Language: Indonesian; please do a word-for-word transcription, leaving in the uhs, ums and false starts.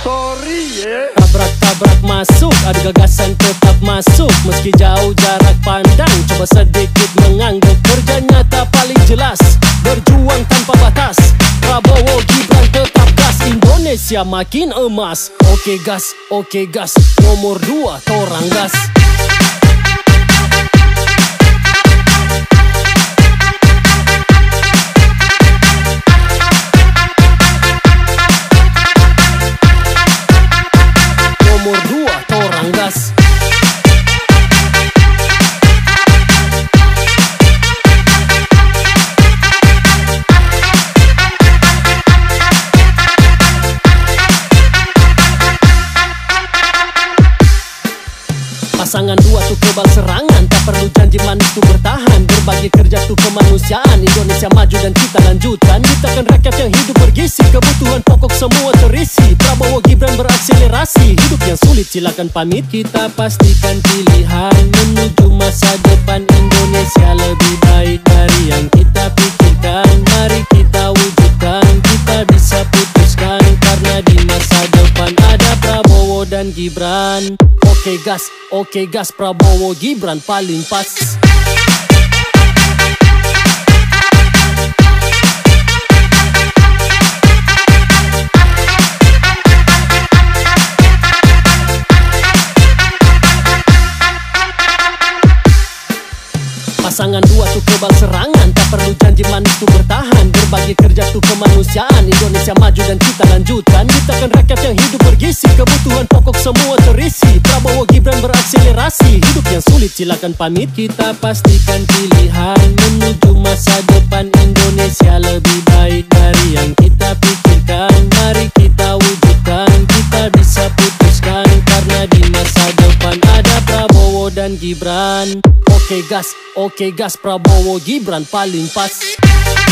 sorry ya. Tabrak-tabrak masuk, ada gagasan tetap masuk. Meski jauh jarak pandang, coba sedikit menganggap. Kerja nyata paling jelas, berjuang tanpa batas. Prabowo Gibran tetap gas, Indonesia makin emas. Oke gas, oke gas, nomor dua torang gas. Nomor dua torang gas. Pasangan dua tuh kebal serangan, tak perlu janji manis tuh bertahan. Berbagi kerja tuh kemanusiaan, Indonesia maju dan kita lanjutkan. Ciptakan rakyat yang hidup bergizi, kebutuhan pokok semua terisi. Prabowo Gibran berakselerasi, hidup yang sulit silakan pamit. Kita pastikan pilihan menuju masa depan Indonesia lebih baik dari yang kita pikirkan. Mari kita wujudkan, kita bisa putuskan, karena di masa depan ada Prabowo dan Gibran. Oke gas, oke gas, Prabowo Gibran paling pas. Pasangan dua tuh kebal serangan, tak perlu janji manis tuh bertahan. Berbagi kerja tuh kemanusiaan, Indonesia maju dan kita lanjutkan. Ciptakan rakyat yang hidup bergizi, kebutuhan pokok semua terisi. Prabowo Gibran berakselerasi, hidup yang sulit silakan pamit. Kita pastikan pilihan menuju masa depan Indonesia lebih baik dari yang kita pikirkan. Mari kita wujudkan, kita bisa putuskan, karena di masa depan ada Prabowo dan Gibran. Oke gas, oke gas, Prabowo Gibran paling pas.